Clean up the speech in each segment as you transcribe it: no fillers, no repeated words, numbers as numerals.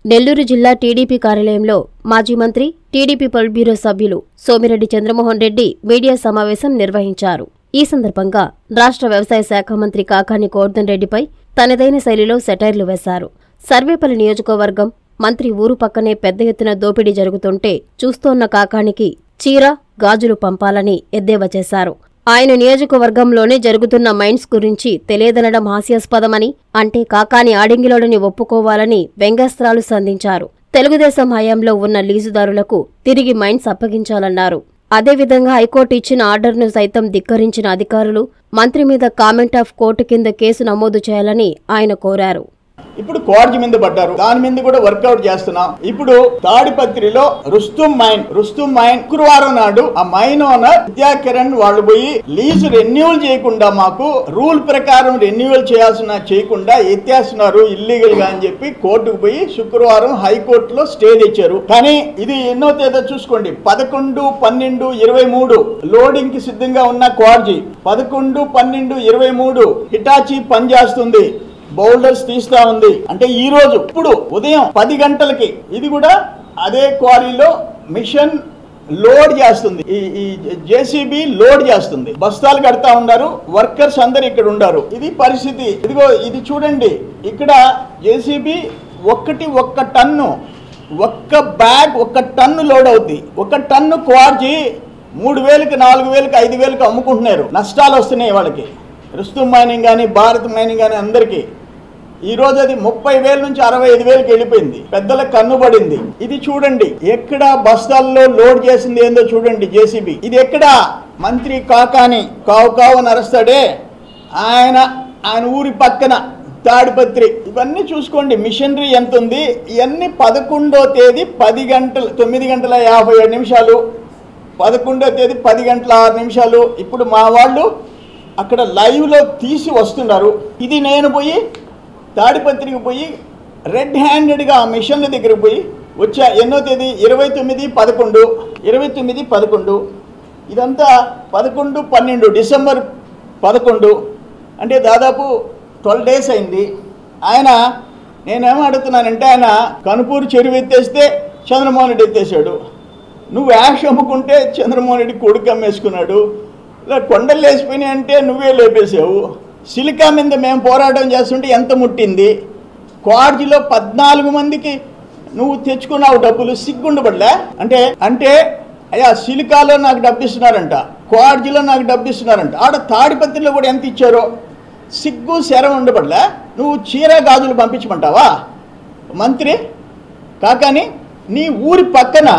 నెల్లూరు జిల్లా టీడీపీ కార్యాలయంలో మాజీ మంత్రి, టీడీపీ పొలిట్ బ్యూరో సభ్యులు సోమిరెడ్డి చంద్రమోహన్ రెడ్డి మీడియా సమావేశం నిర్వహించారు. ఈ సందర్భంగా రాష్ట్ర వ్యవసాయ శాఖ మంత్రి కాకాని గోవర్ధన్ రెడ్డిపై తనదైన శైలిలో సెటైర్లు వేశారు. సర్వేపల్లి నియోజకవర్గం మంత్రి ఊరు పక్కనే పెద్ద ఎత్తున దోపిడీ జరుగుతుంటే చూస్తోన్న కాకానికి చీర, గాజులు పంపాలని ఎద్దేవా చేశారు. ఆయన నియోజకవర్గంలోనే జరుగుతున్న మైన్స్ గురించి తెలియదనడం హాస్యాస్పదమని, అంటే కాకాని ఆడింగిలోడని ఒప్పుకోవాలని వ్యంగ్యాస్త్రాలు సంధించారు. తెలుగుదేశం హయాంలో ఉన్న లీజుదారులకు తిరిగి మైన్స్ అప్పగించాలన్నారు. అదేవిధంగా హైకోర్టు ఇచ్చిన ఆర్డర్ను సైతం ధిక్కరించిన అధికారులు మంత్రి మీద కామెంట్ ఆఫ్ కోర్టు కింద కేసు నమోదు చేయాలని ఆయన కోరారు. ఇప్పుడు క్వార్జ్ మీద పడ్డారు, దాని మీద కూడా వర్కౌట్ చేస్తున్నాం. ఇప్పుడు తాడిపత్రిలో రుస్తుం మైన్ శుక్రవారం నాడు ఆ మైన్ ఓనర్ విద్యాకిరణ్ వాళ్ళు పోయి లీజు రెన్యూవల్ చేయకుండా, మాకు రూల్ ప్రకారం రెన్యూవల్ చేయకుండా ఎత్తేస్తున్నారు ఇల్లీగల్ గా అని చెప్పి కోర్టుకు పోయి శుక్రవారం హైకోర్టులో స్టే తెచ్చారు. కానీ ఇది ఎన్నో తేదీ చూసుకోండి, 11/12/23 లోడింగ్ కి సిద్ధంగా ఉన్న క్వార్జీ 11/12/23 హిటాచి పని చేస్తుంది, బౌల్డర్స్ తీస్తా ఉంది. అంటే ఈ రోజు ఇప్పుడు ఉదయం 10 గంటలకి ఇది కూడా అదే క్వారీలో మిషన్ లోడ్ చేస్తుంది, ఈ జేసీబీ లోడ్ చేస్తుంది, బస్తాలు కడతా ఉన్నారు, వర్కర్స్ అందరు ఇక్కడ ఉన్నారు. ఇది పరిస్థితి. ఇదిగో ఇది చూడండి, ఇక్కడ జేసీబీ ఒక్క టన్ను, ఒక్క బ్యాగ్ 1 టన్ను లోడ్ అవుతుంది. 1 టన్ను క్వార్జీ 3,000కి 4,000కి 5,000కి అమ్ముకుంటున్నారు. నష్టాలు వస్తున్నాయి వాళ్ళకి. రుస్తుం మైనింగ్ కానీ భారత్ మైనింగ్ కానీ అందరికీ. ఈ రోజు అది 30,000 నుంచి 65,000కి వెళ్ళిపోయింది. పెద్దలకు కన్నుబడింది. ఇది చూడండి, ఎక్కడ బస్తాల్లో లోడ్ చేసింది ఏందో చూడండి జేసీబీ. ఇది ఎక్కడ మంత్రి కాకాని కావు నరుస్తాడే, ఆయన ఊరి పక్కన తాడిపత్రి. ఇవన్నీ చూసుకోండి, మిషనరీ ఎంత ఉంది. ఇవన్నీ 11వ తేదీ 10 గంటలు 9:57 11వ తేదీ 10:06. ఇప్పుడు మా వాళ్ళు అక్కడ లైవ్లో తీసి వస్తున్నారు. ఇది నేను పోయి తాడిపత్రికి పోయి రెడ్ హ్యాండెడ్గా ఆ మిషన్ల దగ్గరికి పోయి వచ్చా. ఎన్నో తేదీ 29/11 ఇదంతా 11/12 డిసెంబర్ 11, అంటే దాదాపు 12 డేస్ అయింది. నేనేమో అడుగుతున్నానంటే, ఆయన కనుపూరు చెరువు ఎత్తేస్తే చంద్రమోహన్ రెడ్డి ఎత్తేసాడు, నువ్వు యాష్ అమ్ముకుంటే చంద్రమోహన్ రెడ్డి కొడుకు అమ్మేసుకున్నాడు, ఇలా కొండలు లేచిపోయినాయి అంటే నువ్వే లేపేసావు, సిలికా మీద మేము పోరాటం చేస్తుంటే ఎంత ముట్టింది, క్వార్జీలో 14 మందికి నువ్వు తెచ్చుకున్నావు డబ్బులు, సిగ్గుండబడలే? అంటే అయ్యా సిలికాలో నాకు డబ్బు ఇస్తున్నారంట, క్వార్జీలో నాకు డబ్బు ఇస్తున్నారంట, ఆడ తాడిపత్రిలో కూడా ఎంత ఇచ్చారో సిగ్గు శరం ఉండబడలే? నువ్వు చీర గాజులు పంపించమంటావా మంత్రి కాకాని? నీ ఊరి పక్కన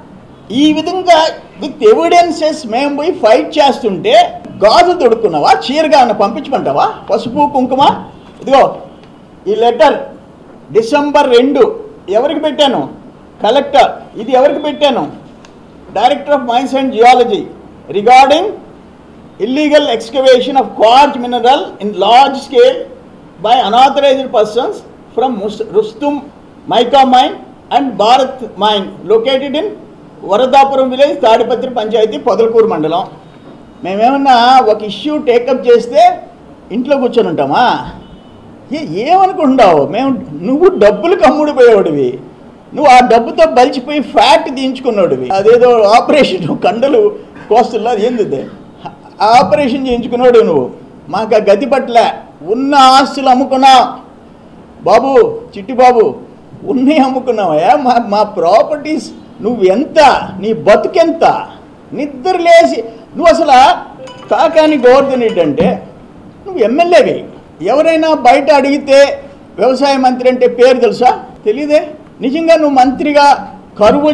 ఈ విధంగా విత్ ఎవిడెన్సెస్ మేము పోయి ఫైట్ చేస్తుంటే గాజు తొడుక్కున్నావా? చీరగా పంపించమంటావా? పసుపు కుంకుమ. ఇదిగో ఈ లెటర్ డిసెంబర్ 2 ఎవరికి పెట్టాను? కలెక్టర్. ఇది ఎవరికి పెట్టాను? Director of mines and geology regarding illegal excavation of quartz mineral in large scale by unauthorised persons from Rustum mica mine and Bharat mine located in Varadapuram village, Tadipatri panchayat, Podalakuru మండలం. మేమేమన్నా ఒక ఇష్యూ టేకప్ చేస్తే ఇంట్లో కూర్చొని ఉంటామా? ఏమనుకుంటున్నావు? నువ్వు డబ్బులు కమ్ముడిపోయేవాడివి, నువ్వు ఆ డబ్బుతో బలిచిపోయి ఫ్యాట్ తీయించుకున్నాడువి. అదేదో ఆపరేషన్ కండలు కోస్తుల్లో ఏంది ఆపరేషన్ చేయించుకున్నాడు నువ్వు. మాకు ఆ గతి పట్ల ఉన్న ఆస్తులు అమ్ముకున్నావు బాబు, చిట్టి బాబు, ఉన్నవి అమ్ముకున్నావా? మా ప్రాపర్టీస్ నువ్వెంత, నీ బతుకెంత? నిద్ర లేచి నువ్వు అసలు కాకాని గోవర్ధన్ రెడ్డి అంటే నువ్వు ఎమ్మెల్యేవి. ఎవరైనా బయట అడిగితే వ్యవసాయ మంత్రి అంటే పేరు తెలుసా? తెలీదే. నిజంగా నువ్వు మంత్రిగా కరువు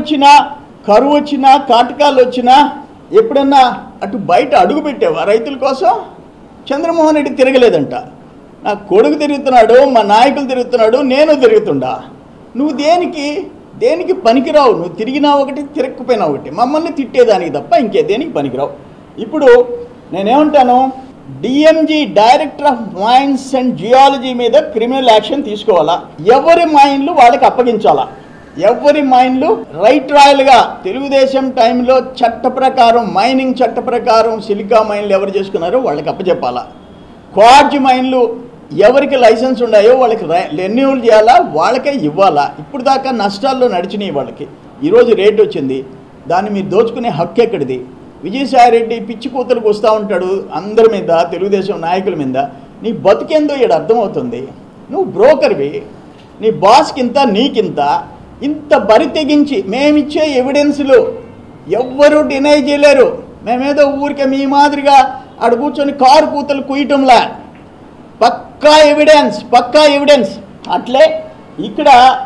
వచ్చినా కాటకాలు వచ్చినా ఎప్పుడన్నా అటు బయట అడుగు పెట్టావా రైతుల కోసం? చంద్రమోహన్ రెడ్డి తిరగలేదంట, నా కొడుకు తిరుగుతున్నాడు, మా నాయకులు తిరుగుతున్నాడు, నేను తిరుగుతుండా. నువ్వు దేనికి పనికిరావు. నువ్వు తిరిగినా ఒకటి, తిరగకపోయినా ఒకటి, మమ్మల్ని తిట్టేదానికి తప్ప ఇంకే దేనికి పనికిరావు. ఇప్పుడు నేనేమంటాను, D M G director of mines and geology మీద క్రిమినల్ యాక్షన్ తీసుకోవాలా, ఎవరి మైన్లు వాళ్ళకి అప్పగించాలా, ఎవరి మైన్లు రైట్ రాయల్గా తెలుగుదేశం టైంలో చట్ట ప్రకారం, మైనింగ్ చట్ట ప్రకారం సిలికా మైన్లు ఎవరు చేసుకున్నారో వాళ్ళకి అప్పచెప్పాలా. క్వార్జ్ మైన్లు ఎవరికి లైసెన్స్ ఉన్నాయో వాళ్ళకి రెన్యూవల్ చేయాలా, వాళ్ళకే ఇవ్వాలా. ఇప్పుడు దాకా నష్టాల్లో నడిచినాయి వాళ్ళకి. ఈరోజు రేట్ వచ్చింది, దాన్ని మీరు దోచుకునే హక్కు ఎక్కడిది? విజయసాయిరెడ్డి పిచ్చి కూతులకు వస్తూ ఉంటాడు అందరి మీద, తెలుగుదేశం నాయకుల మీద. నీ బతుకేందో ఇక్కడ అర్థమవుతుంది. నువ్వు బ్రోకర్వి, నీ బాస్కింత నీకింత, ఇంత బరి తెగించి మేమిచ్చే ఎవిడెన్స్లు ఎవ్వరూ డినై చేయలేరు. మేమేదో ఊరికే మీ మాదిరిగా ఆడ కూర్చొని కారు కూతలు కుయ్యటంలా, పక్కా ఎవిడెన్స్. అట్లే ఇక్కడ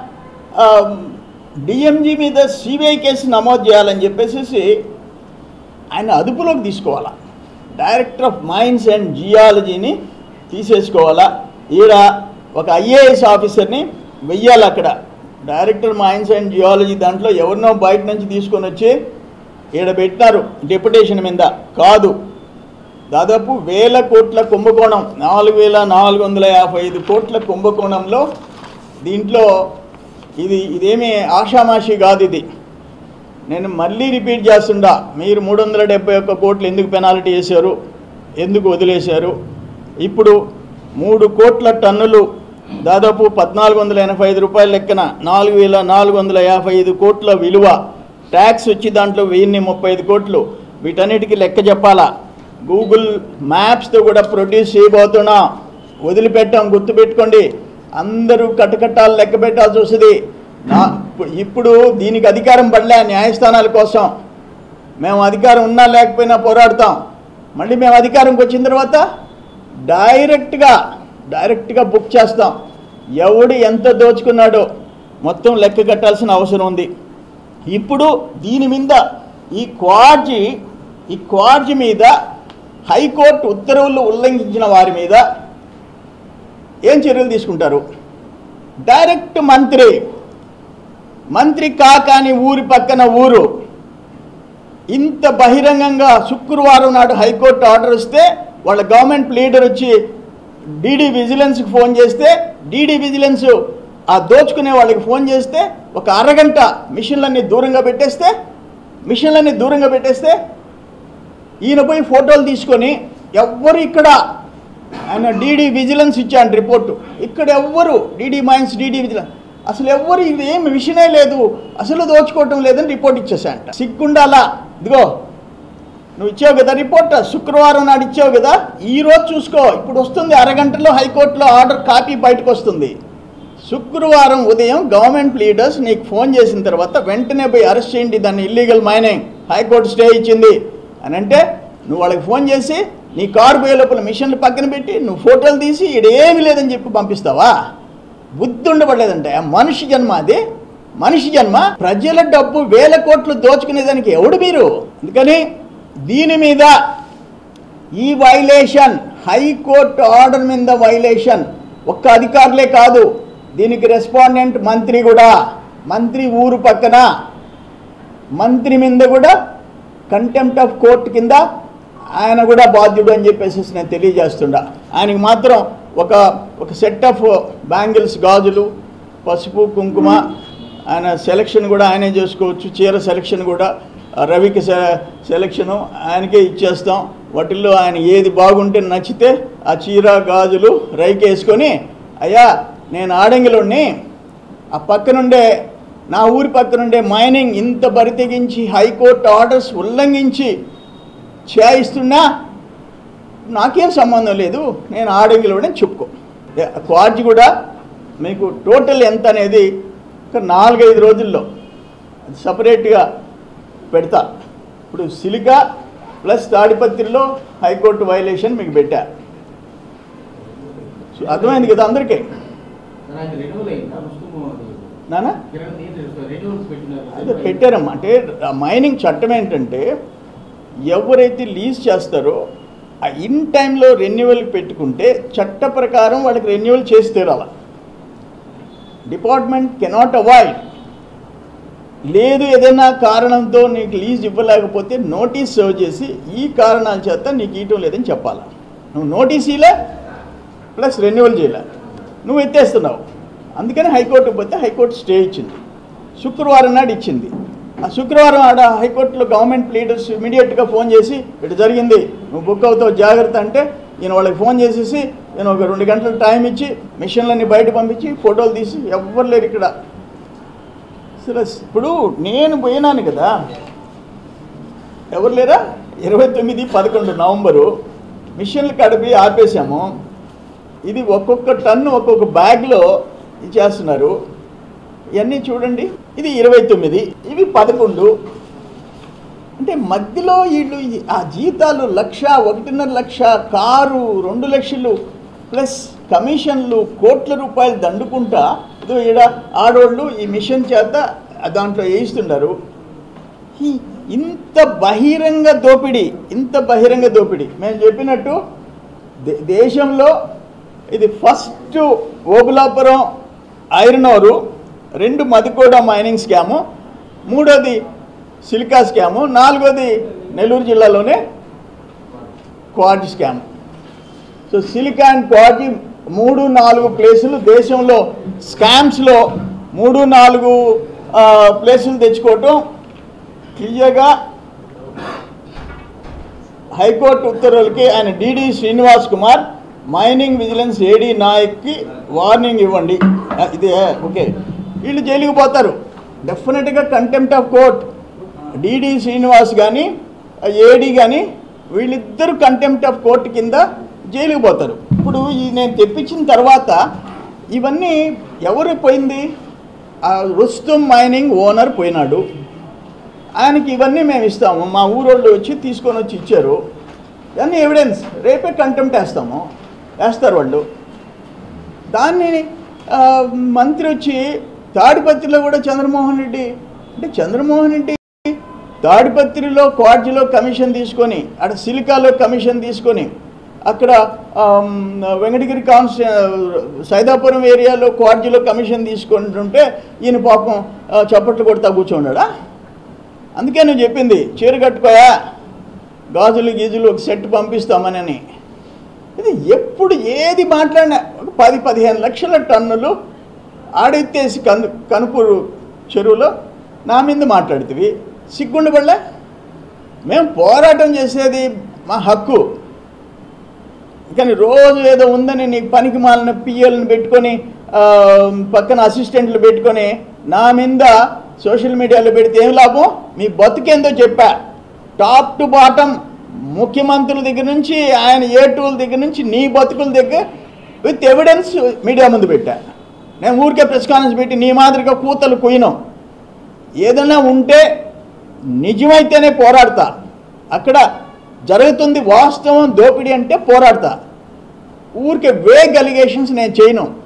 డిఎంజీ మీద సిబిఐ కేసు నమోదు చేయాలని చెప్పేసి ఆయన అదుపులోకి తీసుకోవాలా. డైరెక్టర్ ఆఫ్ మైన్స్ అండ్ జియాలజీని తీసేసుకోవాలా. ఈడ ఒక ఐఏఎస్ ఆఫీసర్ని వెయ్యాలి అక్కడ. డైరెక్టర్ మైన్స్ అండ్ జియాలజీ దాంట్లో ఎవరినో బయట నుంచి తీసుకొని వచ్చి ఈడ పెట్టినారు డెప్యుటేషన్ మీద. కాదు, దాదాపు 1000 కోట్ల కుంభకోణం, 4455 కోట్ల కుంభకోణంలో దీంట్లో ఇదేమీ ఆషామాషి కాదు. ఇది నేను మళ్ళీ రిపీట్ చేస్తుండా. మీరు 371 కోట్లు ఎందుకు పెనాల్టీ వేశారు, ఎందుకు వదిలేశారు? ఇప్పుడు 3 కోట్ల టన్నులు, దాదాపు 1485 రూపాయల లెక్కన 4455 కోట్ల విలువ, ట్యాక్స్ వచ్చి దాంట్లో 1035 కోట్లు. వీటన్నిటికీ లెక్క చెప్పాలా. గూగుల్ మ్యాప్స్తో కూడా ప్రొడ్యూస్ చేయబోతున్నా. వదిలిపెట్టాం, గుర్తుపెట్టుకోండి. అందరూ కట్టకట్టాలు లెక్క పెట్టాల్సి వస్తుంది. ఇప్పుడు దీనికి అధికారం పడలే న్యాయస్థానాల కోసం. మేము అధికారం ఉన్నా లేకపోయినా పోరాడతాం. మళ్ళీ మేము అధికారంకి వచ్చిన తర్వాత డైరెక్ట్గా బుక్ చేస్తాం. ఎవడు ఎంత దోచుకున్నాడో మొత్తం లెక్క కట్టాల్సిన అవసరం ఉంది. ఇప్పుడు దీని మీద ఈ క్వార్జీ మీద హైకోర్టు ఉత్తర్వులు ఉల్లంఘించిన వారి మీద ఏం చర్యలు తీసుకుంటారు? డైరెక్ట్ మంత్రి కాకాని ఊరి పక్కన ఊరు ఇంత బహిరంగంగా శుక్రవారం నాడు హైకోర్టు ఆర్డర్ వస్తే వాళ్ళ గవర్నమెంట్ లీడర్ వచ్చి డీడీ విజిలెన్స్కి ఫోన్ చేస్తే, డీడీ విజిలెన్స్ ఆ దోచుకునే వాళ్ళకి ఫోన్ చేస్తే ఒక అరగంట మిషన్లన్నీ దూరంగా పెట్టేస్తే ఈయన పోయి ఫోటోలు తీసుకొని ఎవ్వరు ఇక్కడ ఆయన డీడీ విజిలెన్స్ ఇచ్చాను రిపోర్టు, ఇక్కడ ఎవ్వరు డీడీ మైన్స్ డీడీ విజిలెన్స్ అసలు ఎవ్వరు ఇది ఏం విషయమే లేదు, అసలు దోచుకోవటం లేదని రిపోర్ట్ ఇచ్చేసాయంట. సిగ్గుండాలా? ఇదిగో నువ్వు ఇచ్చావు కదా రిపోర్ట్, శుక్రవారం నాడు ఇచ్చావు కదా, ఈరోజు చూసుకో, ఇప్పుడు వస్తుంది అరగంటలో హైకోర్టులో ఆర్డర్ కాపీ బయటకు వస్తుంది. శుక్రవారం ఉదయం గవర్నమెంట్ లీడర్స్ నీకు ఫోన్ చేసిన తర్వాత వెంటనే పోయి అరెస్ట్ చేయండి, దాన్ని ఇల్లీగల్ మైనింగ్ హైకోర్టు స్టే ఇచ్చింది అని అంటే నువ్వు వాళ్ళకి ఫోన్ చేసి నీ కారు పోయే లోపల మిషన్లు పక్కన పెట్టి నువ్వు ఫోటోలు తీసి ఇడేమి లేదని చెప్పి పంపిస్తావా? బుద్ధి ఉండబడలేదంటే మనిషి జన్మ, అది మనిషి జన్మ. ప్రజల డబ్బు 1000 కోట్లు దోచుకునేదానికి ఎవడు మీరు? అందుకని దీని మీద ఈ వైలేషన్, హైకోర్టు ఆర్డర్ మీద వైలేషన్ ఒక్క అధికారులే కాదు, దీనికి రెస్పాండెంట్ మంత్రి కూడా, మంత్రి ఊరు పక్కన మంత్రి మీద కూడా కంటెంప్ట్ ఆఫ్ కోర్టు కింద ఆయన కూడా బాధ్యుడు అని చెప్పేసి నేను తెలియజేస్తుండా. ఆయనకి మాత్రం ఒక సెట్ ఆఫ్ బ్యాంగిల్స్, గాజులు, పసుపు, కుంకుమ, ఆయన సెలక్షన్ కూడా ఆయనే చేసుకోవచ్చు. చీర సెలక్షన్ కూడా రవికి సెలక్షను ఆయనకే ఇచ్చేస్తాం. వాటిల్లో ఆయన ఏది బాగుంటే నచ్చితే ఆ చీర గాజులు రైకేసుకొని, అయ్యా నేను ఆడంగిలోని ఆ పక్కనుండే నా ఊరి పక్కనుండే మైనింగ్ ఇంత బరి తెగించి హైకోర్టు ఆర్డర్స్ ఉల్లంఘించి చేయిస్తున్నా నాకేం సంబంధం లేదు, నేను ఆడంగిలోనే చెప్పుకో. క్వార్జ్ కూడా మీకు టోటల్ ఎంత అనేది ఒక 4-5 రోజుల్లో సపరేట్గా పెడతా. ఇప్పుడు సిలికా ప్లస్ తాడిపత్రిలో హైకోర్టు వైలేషన్ మీకు పెట్టా. అర్థమైంది కదా అందరికీ? నానా అదే పెట్టారమ్మా. అంటే మైనింగ్ చట్టం ఏంటంటే ఎవరైతే లీజ్ చేస్తారో ఆ ఇన్ టైంలో రెన్యువల్కి పెట్టుకుంటే చట్ట ప్రకారం వాళ్ళకి రెన్యువల్ చేసి తీరాల. Department cannot avoid. లేదు ఏదైనా కారణంతో నీకు లీజ్ ఇవ్వలేకపోతే నోటీస్ సర్వ్ చేసి ఈ కారణాల చేత నీకు ఇవ్వటం లేదని చెప్పాలా. నువ్వు నోటీస్ ఇలే ప్లస్ రెన్యువల్ చేయలే, నువ్వు ఎత్తేస్తున్నావు. అందుకని హైకోర్టు పోతే హైకోర్టు స్టే ఇచ్చింది, శుక్రవారం నాడు ఇచ్చింది. ఆ శుక్రవారం ఆడ హైకోర్టులో గవర్నమెంట్ లీడర్స్ ఇమీడియట్గా ఫోన్ చేసి ఇటు జరిగింది, నువ్వు బుక్ అవుతావు జాగ్రత్త అంటే ఈయన వాళ్ళకి ఫోన్ చేసేసి నేను ఒక 2 గంటల టైం ఇచ్చి మిషన్లన్నీ బయట పంపించి ఫోటోలు తీసి ఎవ్వరు లేరు ఇక్కడ. అసలు ఇప్పుడు నేను పోయినాను కదా, ఎవరు లేరా? 29-11 నవంబరు మిషన్లు కడిపి ఆపేసాము. ఇది ఒక్కొక్క టన్ను ఒక్కొక్క బ్యాగ్లో ఇచ్చేస్తున్నారు. ఇవన్నీ చూడండి. ఇది 29, ఇవి 11. అంటే మధ్యలో వీళ్ళు ఆ జీతాలు 1.5 లక్ష, కారు 2 లక్షలు ప్లస్ కమిషన్లు కోట్ల రూపాయలు దండుకుంటా ఇదో ఈడ ఆడోళ్ళు ఈ మిషన్ చేత దాంట్లో వేయిస్తున్నారు. ఇంత బహిరంగ దోపిడీ మేము చెప్పినట్టు దేశంలో ఇది first Obulapuram iron ore, 2 Madikoda mining scam, 3వది సిలికా స్కాము, 4వది నెల్లూరు జిల్లాలోనే quartz scam. So silica and quartz 3-4 ప్లేసులు దేశంలో స్కామ్స్లో 3-4 ప్లేసులు తెచ్చుకోవటం క్లియర్గా హైకోర్టు ఉత్తర్వులకి ఆయన DD Srinivas Kumar mining vigilance AD నాయక్కి వార్నింగ్ ఇవ్వండి. ఇదే ఓకే, వీళ్ళు జైలుకి పోతారు డెఫినెట్గా. Contempt of court DD Srinivas కానీ ఏడీ కానీ వీళ్ళిద్దరూ కంటెంప్ట్ ఆఫ్ కోర్టు కింద జైలుకి పోతారు. ఇప్పుడు ఈ నేను తెప్పించిన తర్వాత ఇవన్నీ ఎవరు పోయింది? రుస్తుం మైనింగ్ ఓనర్ పోయినాడు. ఆయనకి ఇవన్నీ మేము ఇస్తాము, మా ఊరోళ్ళు వచ్చి తీసుకొని వచ్చి ఇచ్చారు. ఇవన్నీ ఎవిడెన్స్, రేపే కంటెంప్ట్ వేస్తారు వాళ్ళు. దాన్ని మంత్రి వచ్చి తాడిపత్రిలో కూడా చంద్రమోహన్ రెడ్డి తాడిపత్రిలో క్వార్జ్లో కమిషన్ తీసుకొని, అక్కడ సిలికాలో కమిషన్ తీసుకొని, అక్కడ వెంకటగిరి సైదాపురం ఏరియాలో క్వార్జ్లో కమిషన్ తీసుకుంటుంటే ఈయన పాపం చప్పట్లు కొడతా కూర్చోన్నాడా? అందుకే నువ్వు చెప్పింది చీర కట్టుకోయా, గాజులు గీజులు ఒక సెట్ పంపిస్తామని. ఇది ఎప్పుడు ఏది మాట్లాడినా 10-15 లక్షల టన్నులు ఆడెత్తేసి కనుపూరు చెరువులో నా మీద మాట్లాడుతుంది. సిగ్గుండబడలే? మేము పోరాటం చేసేది మా హక్కు, కానీ రోజు ఏదో ఉందని నీ పనికి మాలిన పిఎల్ని పెట్టుకొని పక్కన అసిస్టెంట్లు పెట్టుకొని నా మీద సోషల్ మీడియాలో పెడితే ఏం లాభం? మీ బతుకేందో చెప్పా. టాప్ టు బాటమ్ ముఖ్యమంత్రుల దగ్గర నుంచి ఆయన ఏటూల దగ్గర నుంచి నీ బతుకుల దగ్గర విత్ ఎవిడెన్స్ మీడియా ముందు పెట్టా. నేను ఊరికే ప్రెస్ కాన్ఫరెన్స్ పెట్టి నీ మాదిరిగా కూతలు కుయినాం. ఏదైనా ఉంటే నిజమైతేనే పోరాడతా. అక్కడ జరుగుతుంది వాస్తవం దోపిడీ అంటే పోరాడతా. ఊరికే వేగ్ అలిగేషన్స్ నేను చేయను.